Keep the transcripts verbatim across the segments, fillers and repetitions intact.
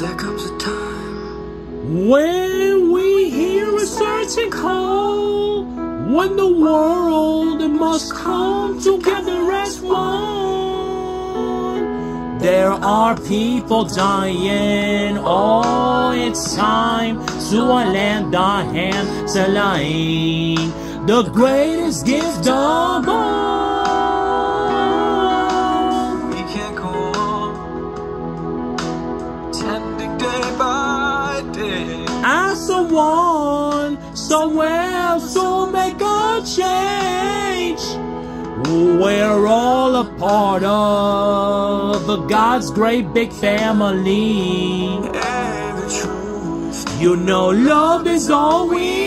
There comes a time when we hear a certain call, when the world must come together as one. There are people dying, oh, it's time to lend our hands to line the greatest gift of all. we can't go on tending day by day As someone somewhere to make a change. We're all a part of God's great big family. and the truth. You know love is all we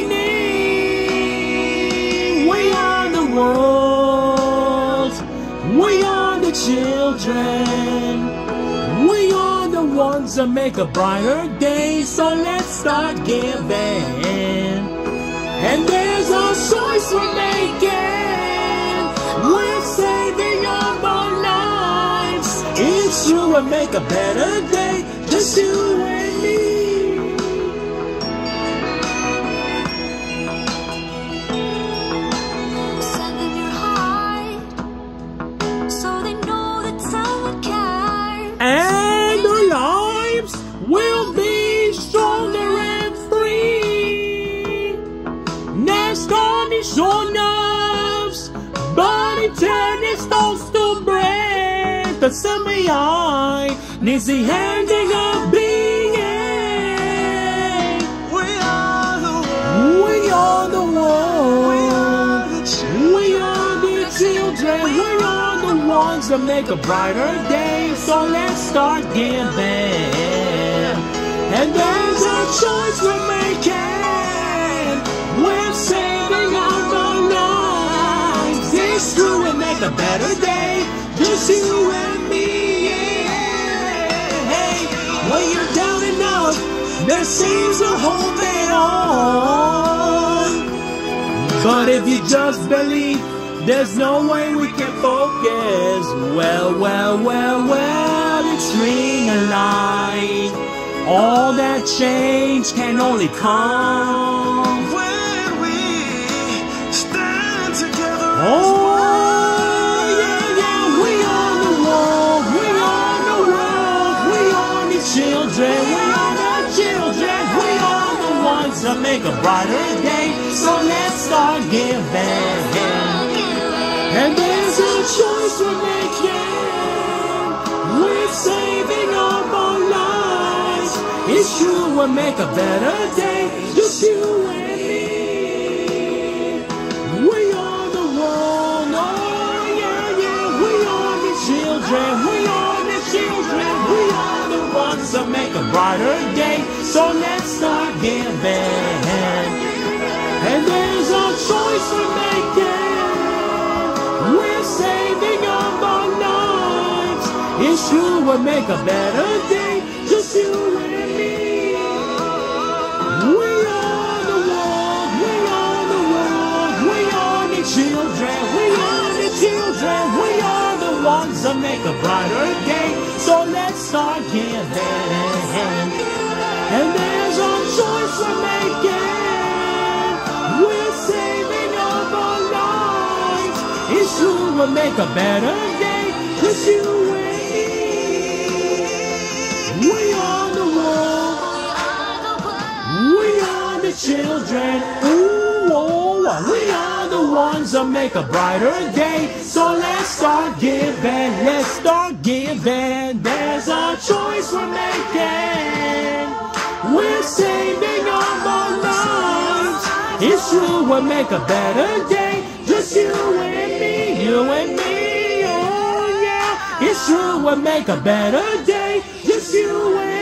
need. We are the world. We are the children. We are the ones that make a brighter day. So let's start giving. And there's a choice we're making. We're saving up our lives. It's true, we'll make a better day. Just you and me. Send them your heart, so they know that someone cares. And our lives will be stronger and free. Next on the shoulders, but it turns stones to bread. The semi eye needs the handing of being. We are the world. We are the world. the children. We are the children. We are the ones that make a brighter day. So let's start giving. And there's a choice we're making. We're saving our lives. It's true, we make a better day. Just you and me. Yeah. Hey, when you're down and out, there seems a hope at all. But if you just believe, there's no way we can focus. Well, well, well, well, it's realigned. All that change can only come. When we stand together as Oh, one. yeah, yeah, we are the world. We are the world. We are the children. We are the children. We are the ones that make a brighter day. So let's start giving. And there's a choice we're making. We're saving up our lives. It's true, we'll make a better day. Just you and me. We are the world. Oh, yeah, yeah. We are the children. We are the children. We are the ones that make a brighter day. So let's start giving. And there's a choice we're making. We're saving up our lives. It's true, we'll make a better day. Just you and me. We are the world. We are the world. We are the children. We are the children. We are the ones that make a brighter day. So let's start giving. And there's a choice we're making. We're saving up our lives. It's true, we'll make a better day. Just you and me. We are the world. We are the children. Ooh, oh, we are the ones that make a brighter day. So let's start giving. Let's start giving. There's a choice we're making. We're saving up our lives. It's true, we'll make a better day. Just you and me, you and me, oh yeah. It's true, we'll make a better day. Just you and me.